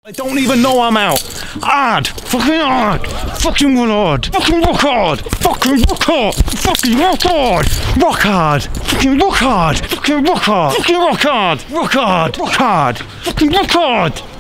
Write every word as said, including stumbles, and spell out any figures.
I don't even know I'm out. Hard. Fucking hard. Fucking hard. Fucking rock hard. Fucking rock hard. Fucking rock hard. Rock hard. Fucking rock hard. Fucking rock hard. Fucking rock hard. Rock hard. Rock hard. Fucking rock hard.